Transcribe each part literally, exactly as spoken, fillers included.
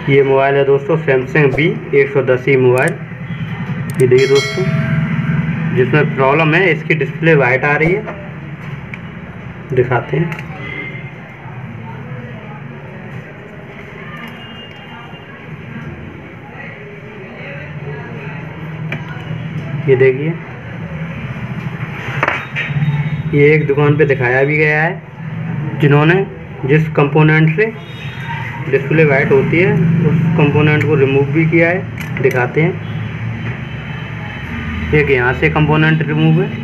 ये मोबाइल है दोस्तों सैमसंग बी एक सौ दस ई मोबाइल। ये देखिए दोस्तों, जिसमें प्रॉब्लम है इसकी डिस्प्ले वाइट आ रही है। दिखाते हैं। ये देखिए, ये एक दुकान पे दिखाया भी गया है, जिन्होंने जिस कंपोनेंट से डिस्प्ले वाइट होती है उस कंपोनेंट को रिमूव भी किया है। दिखाते हैं। एक यहाँ से कंपोनेंट रिमूव है,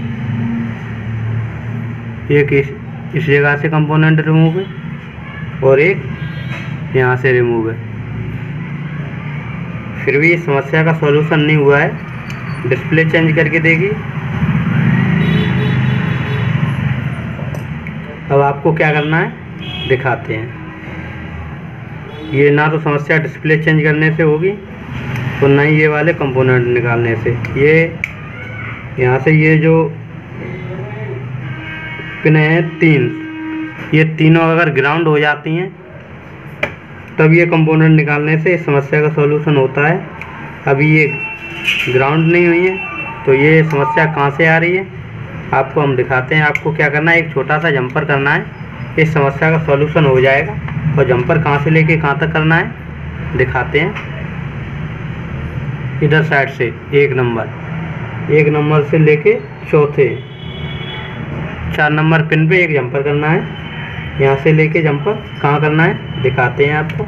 एक इस इस जगह से कंपोनेंट रिमूव है और एक यहाँ से रिमूव है। फिर भी इस समस्या का सॉल्यूशन नहीं हुआ है। डिस्प्ले चेंज करके देखिए। अब आपको क्या करना है दिखाते हैं। ये ना तो समस्या डिस्प्ले चेंज करने से होगी और ना ही ये वाले कंपोनेंट निकालने से। ये यहाँ से ये जो पिनें हैं तीन, ये तीनों अगर ग्राउंड हो जाती हैं तब ये कंपोनेंट निकालने से इस समस्या का सॉल्यूशन होता है। अभी ये ग्राउंड नहीं हुई है तो ये समस्या कहाँ से आ रही है आपको हम दिखाते हैं। आपको क्या करना है, एक छोटा सा जंपर करना है, इस समस्या का सॉल्यूशन हो जाएगा। और जंपर कहाँ से लेके कहाँ तक करना है दिखाते हैं। इधर साइड से एक नंबर एक नंबर से लेके चौथे चार नंबर पिन पे एक जंपर करना है। यहाँ से लेके जंपर कहाँ करना है दिखाते हैं आपको।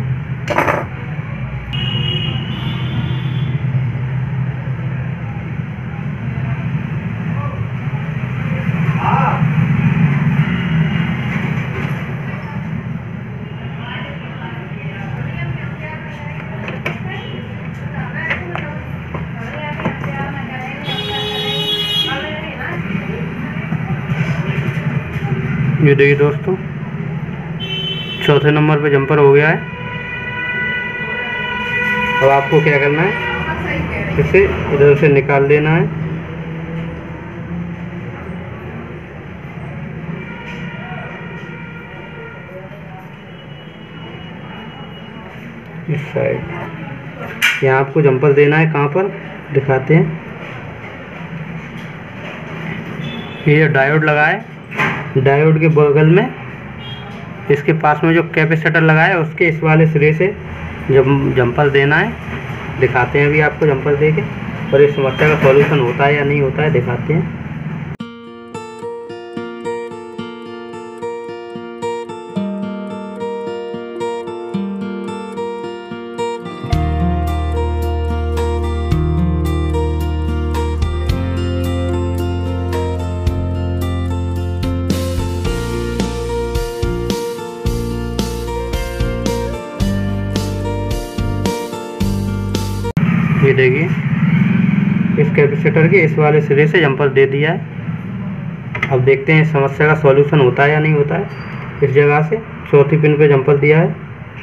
ये देखिए दोस्तों, चौथे नंबर पे जंपर हो गया है। अब आपको क्या करना है, इसे इधर से निकाल देना है। इस साइड यहाँ आपको जंपर देना है। कहाँ पर दिखाते हैं। ये डायोड लगा है, डायोड के बगल में इसके पास में जो कैपेसिटर लगा है उसके इस वाले सिरे से जब जंपर देना है। दिखाते हैं अभी आपको जंपर देके, और इस समस्या का सॉल्यूशन होता है या नहीं होता है दिखाते हैं। ये देखिए, इस कैपेसिटर के इस वाले सिरे से जंपर दे दिया है। अब देखते हैं समस्या का सॉल्यूशन होता है या नहीं होता है। इस जगह से चौथी पिन पे जंपर दिया है।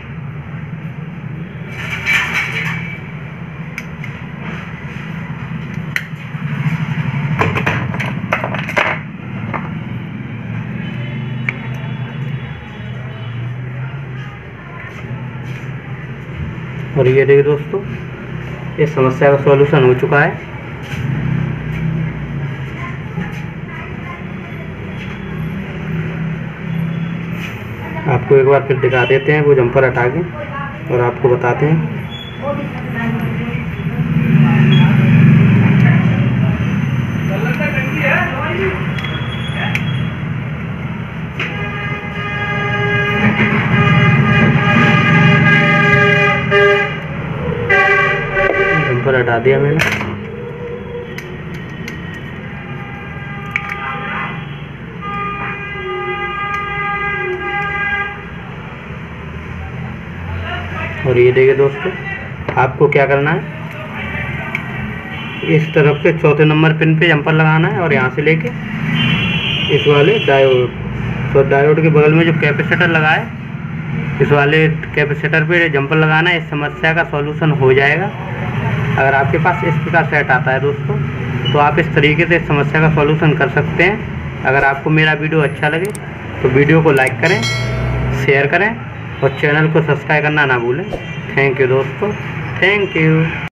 और ये देखिए दोस्तों, इस समस्या का सॉल्यूशन हो चुका है। आपको एक बार फिर दिखा देते हैं वो जंपर हटा के और आपको बताते हैं। जंपर हटा दिया मैंने। और ये देखिए दोस्तों, आपको क्या करना है, इस तरफ से चौथे नंबर पिन पे जंपर लगाना है और यहाँ से लेके इस वाले डायोड, तो डायोड के बगल में जो कैपेसिटर लगा है इस वाले कैपेसिटर पे जंपर लगाना है। इस समस्या का सॉल्यूशन हो जाएगा। अगर आपके पास इस प्रकार सेट आता है दोस्तों, तो आप इस तरीके से इस समस्या का सॉल्यूशन कर सकते हैं। अगर आपको मेरा वीडियो अच्छा लगे तो वीडियो को लाइक करें, शेयर करें और चैनल को सब्सक्राइब करना ना भूलें। थैंक यू दोस्तों, थैंक यू।